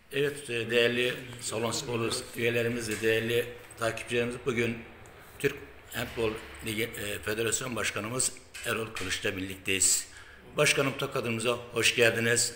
Evet, değerli Salon Spor üyelerimiz ve değerli takipçilerimiz, bugün Türk Handbol Ligi Federasyon Başkanımız Erol Kılıç'la birlikteyiz. Başkanım, tokadımıza hoş geldiniz.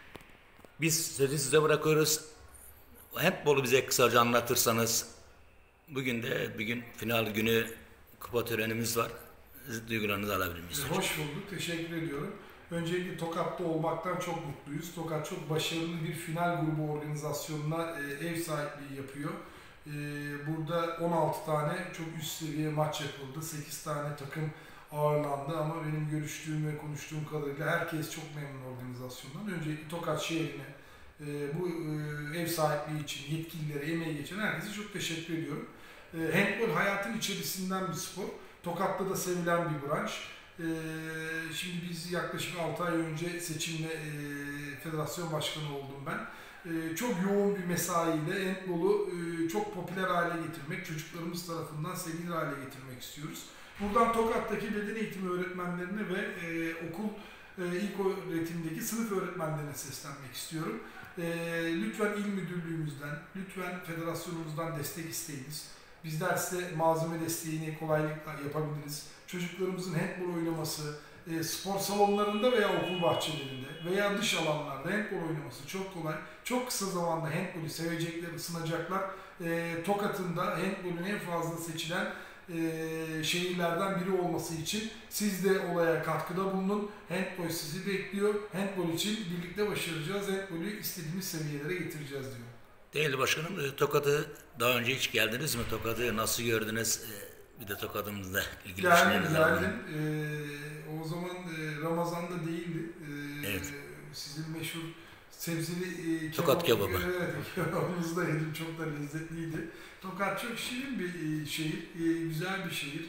Biz sözü size bırakıyoruz. Handbolu bize kısaca anlatırsanız, bugün final günü kupa törenimiz var. Duygularınızı alabilir miyiz? Hoş bulduk, teşekkür ediyorum. Öncelikle Tokat'ta olmaktan çok mutluyuz. Tokat çok başarılı bir final grubu organizasyonuna ev sahipliği yapıyor. Burada 16 tane çok üst seviye maç yapıldı. 8 tane takım ağırlandı ama benim görüştüğüm ve konuştuğum kadarıyla herkes çok memnun organizasyondan. Öncelikle Tokat şehrine bu ev sahipliği için yetkililere, emeği geçen herkese çok teşekkür ediyorum. Handbol hayatın içerisinden bir spor. Tokat'ta da sevilen bir branş. Şimdi biz yaklaşık 6 ay önce seçimle federasyon başkanı oldum ben. Çok yoğun bir mesaiyle handbolu çok popüler hale getirmek, çocuklarımız tarafından sevilir hale getirmek istiyoruz. Buradan Tokat'taki beden eğitimi öğretmenlerine ve okul ilk öğretimdeki sınıf öğretmenlerine seslenmek istiyorum. Lütfen il müdürlüğümüzden, lütfen federasyonumuzdan destek isteyiniz. Bizler size malzeme desteğini kolaylıkla yapabiliriz. Çocuklarımızın handbol oynaması, spor salonlarında veya okul bahçelerinde veya dış alanlarda handbol oynaması çok kolay. Çok kısa zamanda handbolü sevecekler, ısınacaklar. Tokat'ın da handbolün en fazla seçilen şehirlerden biri olması için siz de olaya katkıda bulunun. Handbol sizi bekliyor. Handbol için birlikte başaracağız. Handbolü istediğimiz seviyelere getireceğiz diyor. Değerli başkanım, Tokat'ı daha önce hiç geldiniz mi? Tokat'ı nasıl gördünüz? Bir de Tokat'ımızla ilgili düşüncelerinizi alalım. Geldim. O zaman Ramazan'da değildi. Evet. Sizin meşhur sebzeli Tokat kebabı. Evet, kebabınızı da yedim. Çok da lezzetliydi. Tokat çok şirin bir şehir. Güzel bir şehir.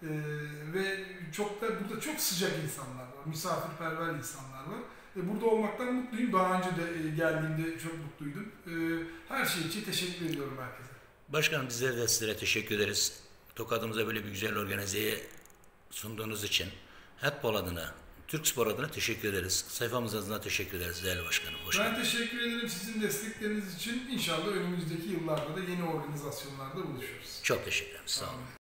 Ve çok da burada çok sıcak insanlar var. Misafirperver insanlar var. Burada olmaktan mutluyum. Daha önce de geldiğimde çok mutluydum. Her şey için teşekkür ediyorum herkese. Başkanım, bizler de sizlere teşekkür ederiz. Tokat'ımıza böyle bir güzel organizeyi sunduğunuz için handbol adına, Türk spor adına teşekkür ederiz. Sayfamız adına teşekkür ederiz değerli başkanım. Hoş Ben teşekkür ederim sizin destekleriniz için. İnşallah önümüzdeki yıllarda da yeni organizasyonlarda buluşuruz. Çok teşekkür ederim. Sağ olun.